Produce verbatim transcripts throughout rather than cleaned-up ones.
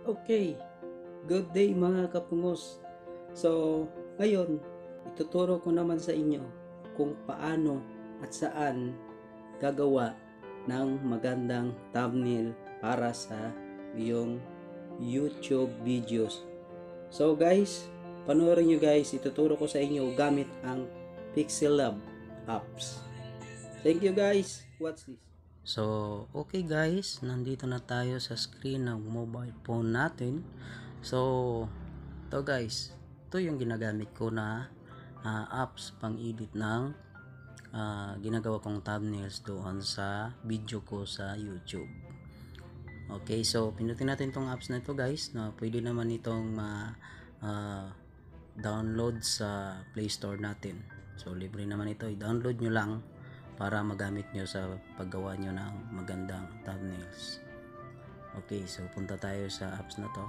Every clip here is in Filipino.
Okay, good day mga kapungos. So, ngayon, ituturo ko naman sa inyo kung paano at saan gagawa ng magandang thumbnail para sa iyong YouTube videos. So guys, panoorin nyo guys, ituturo ko sa inyo gamit ang Pixellab apps. Thank you guys, watch this. So, okay guys, nandito na tayo sa screen ng mobile phone natin. So, to guys, ito yung ginagamit ko na uh, apps pang edit ng uh, ginagawa kong thumbnails doon sa video ko sa YouTube. Okay, so pinutin natin tong apps na ito guys, na pwede naman itong ma uh, download sa Play Store natin. So, libre naman ito, i-download nyo lang para magamit nyo sa paggawa nyo ng magandang thumbnails. Okay, so punta tayo sa apps na to.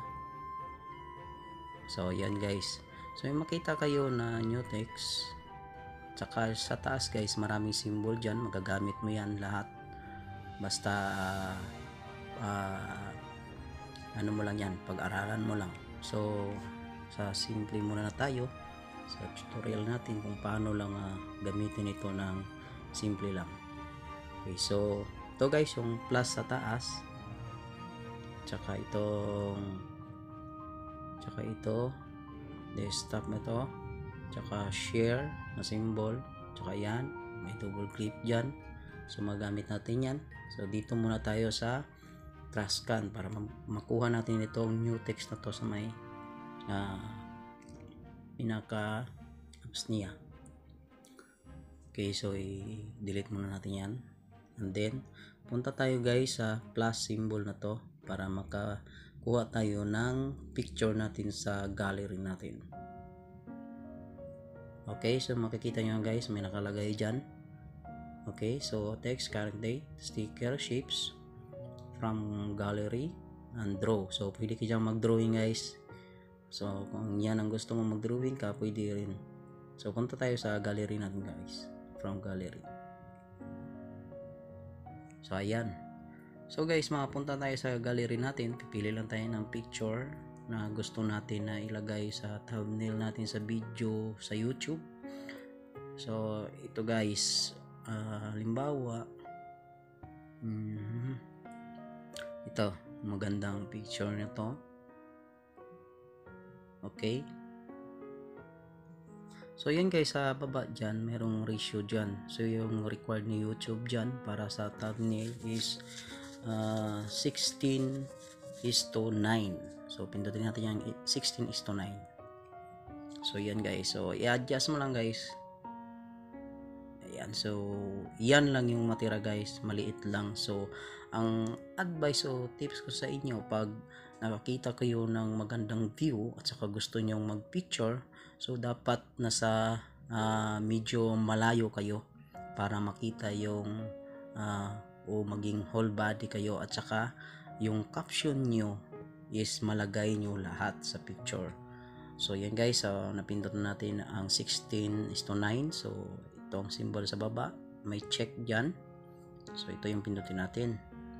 So yan guys, so yung makita kayo na new text, tsaka sa taas guys maraming symbol dyan, magagamit mo yan lahat basta uh, uh, ano mo lang yan, pag-aralan mo lang. So sa simple muna na tayo sa tutorial natin kung paano lang uh, gamitin ito ng simple lang. Okay, so ito guys yung plus sa taas, tsaka itong tsaka ito desktop na to, tsaka share na symbol, tsaka yan may double click dyan, so magamit natin yan. So dito muna tayo sa trash can para makuha natin itong new text na to sa may uh, pinaka apps niya. Okay, so i-delete muna natin yan, and then punta tayo guys sa plus symbol na to para makakuha tayo ng picture natin sa gallery natin. Okay, so makikita nyo guys may nakalagay dyan. Okay, so text, current date, sticker, shapes from gallery, and draw. So pwede ka dyan mag-drawing guys. So kung yan ang gusto mo mag-drawing ka, pwede rin. So punta tayo sa gallery natin guys, from gallery. So ayan, so guys makapunta tayo sa gallery natin, pipili lang tayo ng picture na gusto natin na ilagay sa thumbnail natin sa video sa YouTube. So ito guys, uh, halimbawa mm, ito magandang picture na to. Okay, so yan guys, sa baba dyan merong ratio dyan. So yung required ni YouTube dyan para sa thumbnail is uh, sixteen is to nine. So pindutin natin yung sixteen is to nine. So yan guys, so i-adjust mo lang guys. Ayan, so yan lang yung matira guys, maliit lang. So ang advice o tips ko sa inyo, pag nakakita kayo ng magandang view at saka gusto nyong mag picture, so dapat nasa uh, medyo malayo kayo para makita yung uh, o maging whole body kayo, at saka yung caption nyo is malagay nyo lahat sa picture. So yan guys, so napindot na natin ang sixteen is to nine. So itong symbol sa baba may check dyan, so ito yung pindutin natin.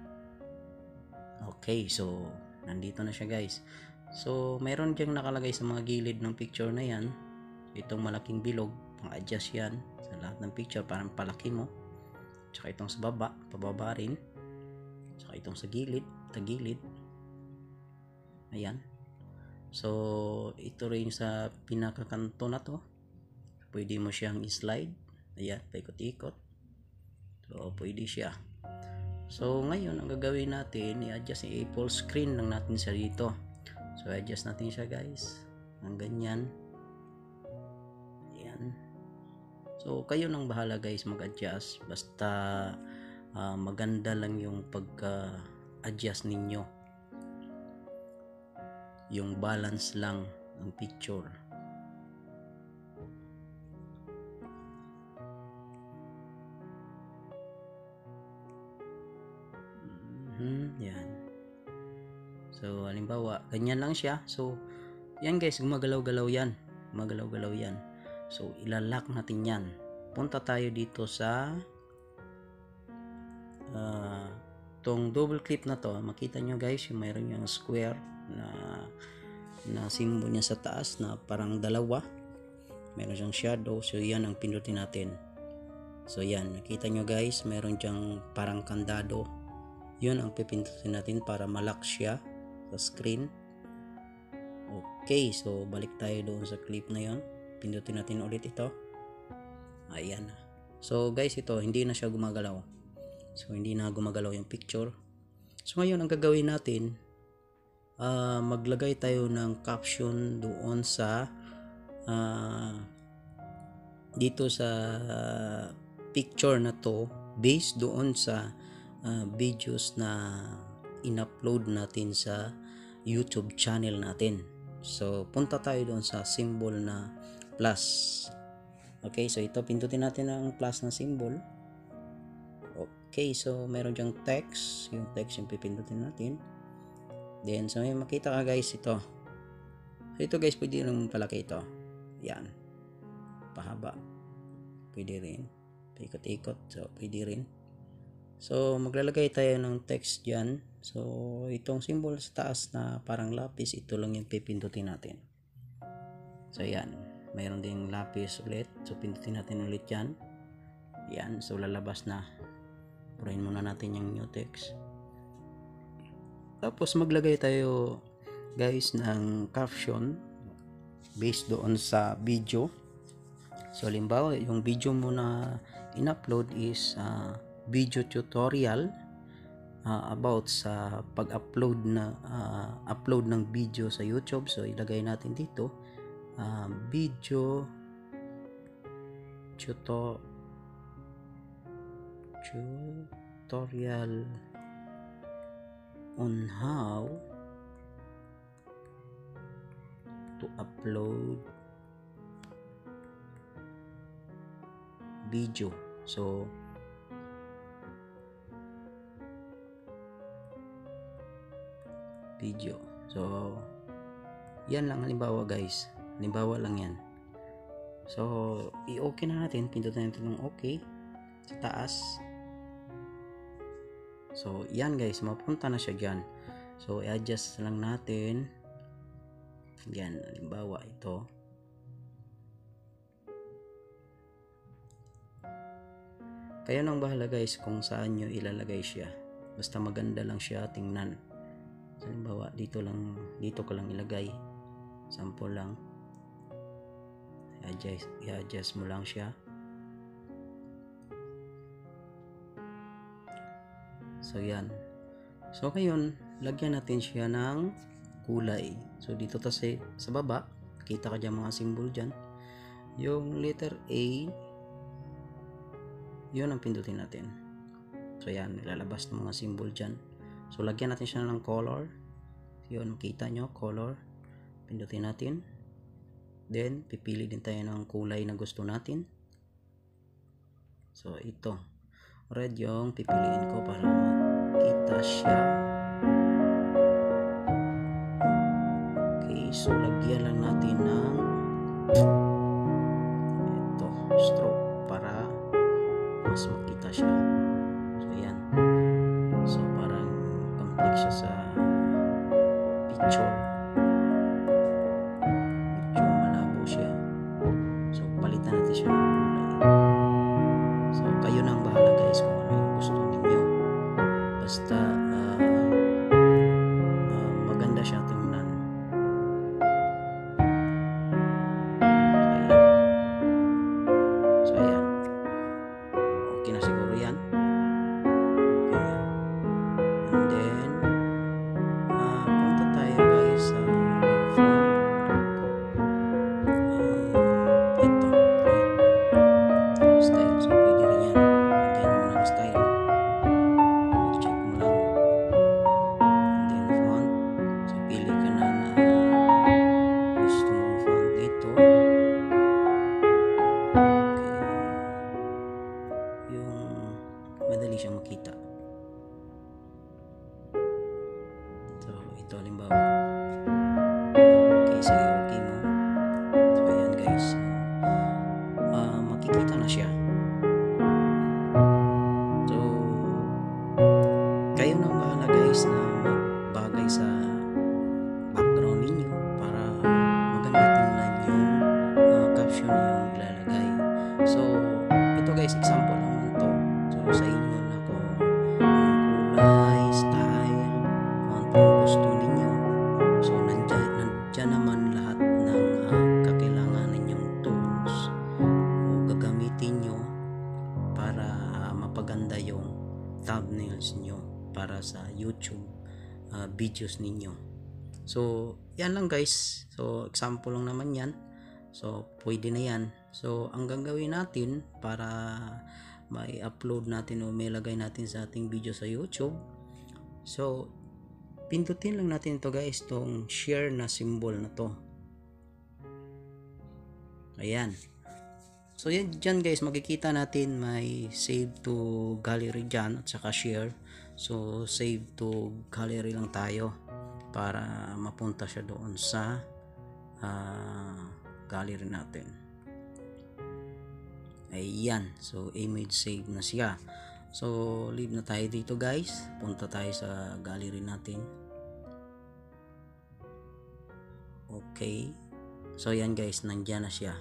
Okay, so nandito na siya guys. So mayroon diyang nakalagay sa mga gilid ng picture na yan, itong malaking bilog, pang-adjust yan sa lahat ng picture para palaki mo. Tsaka itong sa baba, pababa rin. Tsaka itong sa gilid, tagilid. Ayan. So ito rin sa pinakakanto na to, pwede mo siyang i-slide. Ayan, paikot-ikot. So pwede siya. So ngayon ang gagawin natin, i-adjust, i-full screen lang natin siya dito. So adjust natin siya guys ng ganyan. Ayan. So kayo nang bahala guys mag-adjust, basta uh, maganda lang yung pagka-adjust ninyo, yung balance lang ng picture. Hmm, yan. So halimbawa ganyan lang siya. So yan guys, gumagalaw-galaw yan, gumagalaw-galaw yan. So ilalock natin yan. Punta tayo dito sa uh, tong double clip na to. Makita nyo guys, yung mayroon yung square na na symbol niya sa taas na parang dalawa, meron siyang shadow. So yan ang pindutin natin. So yan, nakita nyo guys, meron diyang parang kandado, yun ang pipindutin natin para malak siya sa screen. Okay, so balik tayo doon sa clip na yon, pindutin natin ulit ito. Ayan. So guys, ito hindi na siya gumagalaw, so hindi na gumagalaw yung picture. So ngayon ang gagawin natin, Uh, maglagay tayo ng caption doon sa uh, dito sa uh, picture na to, based doon sa uh, videos na in-upload natin sa YouTube channel natin. So punta tayo doon sa symbol na plus. Okay, so ito, pindutin natin ang plus na symbol. Okay, so meron diyang text, yung text yung pipindutin natin. Then, so may makita ka guys ito. So ito guys, pwede rin palaki ito. Yan. Pahaba. Pwede rin. Ikot-ikot. So, pwede rin. So, maglalagay tayo ng text dyan. So, itong symbol sa taas na parang lapis, ito lang yung pipindutin natin. So, yan. Mayroon ding lapis ulit. So, pindutin natin ulit yan. Yan. So, lalabas na. Purahin muna natin yung new text. Tapos maglagay tayo guys ng caption based doon sa video. So halimbawa yung video mo na in-upload is uh, video tutorial uh, about sa pag-upload na uh, upload ng video sa YouTube. So ilagay natin dito uh, video tuto tutorial on how to upload video. So video. So yan lang halimbawa guys. Halimbawa lang yan. So i-okay na natin, pindutin natin ng okay sa taas. So, yan guys, mapunta na siya dyan. So, i-adjust lang natin. Yan, halimbawa ito. Kayo nang bahala guys kung saan nyo ilalagay siya. Basta maganda lang siya tingnan. So, halimbawa, dito lang, dito ko lang ilagay. Sample lang. I-adjust, i-adjust mo lang siya. So yan. So ngayon, lagyan natin siya ng kulay. So dito kasi sa baba, kita ka dyan mga symbol dyan. Yung letter A, yun ang pindutin natin. So yan, lalabas ng mga symbol dyan. So lagyan natin siya ng color. Yun, makita nyo, color. Pindutin natin. Then, pipili din tayo ng kulay na gusto natin. So ito. Red yung pipiliin ko para makita siya. Okay, so lagyan lang natin ng ito, stroke para mas makita siya. So yan. So parang complete siya sa picture. Picture malabo siya. So palitan natin siya ng kulay. So kayo nang bahala guys kung ano yung gusto ninyo. Basta uh, uh, maganda siya tingnan. So ayan. So ayan. Okay na siguro yan. Okay. And then uh, punta tayo guys videos ninyo. So yan lang guys, so example lang naman yan, so pwede na yan. So ang gagawin natin para may upload natin o may lagay natin sa ating video sa YouTube, so pindutin lang natin ito guys, tong share na symbol na to. Ayan. So yan dyan guys, makikita natin may save to gallery dyan at saka share. So save to gallery lang tayo para mapunta siya doon sa uh, gallery natin. Ayan. So image save na siya. So leave na tayo dito guys, punta tayo sa gallery natin. Okay, so yan guys, nandyan na siya.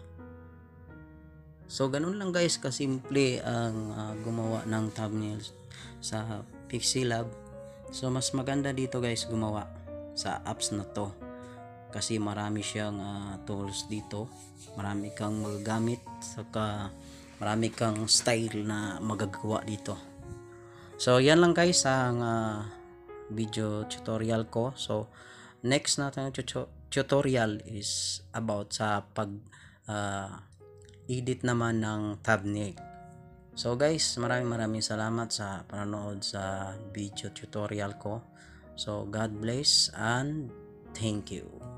So ganun lang guys kasimple ang uh, gumawa ng thumbnails sa Pixelab. So mas maganda dito guys gumawa sa apps na to kasi marami siyang uh, tools dito, marami kang magagamit, saka marami kang style na magagawa dito. So yan lang guys ang uh, video tutorial ko. So next natin tutorial is about sa pag uh, edit naman ng thumbnail. So guys, maraming maraming salamat sa panonood sa video tutorial ko. So God bless and thank you.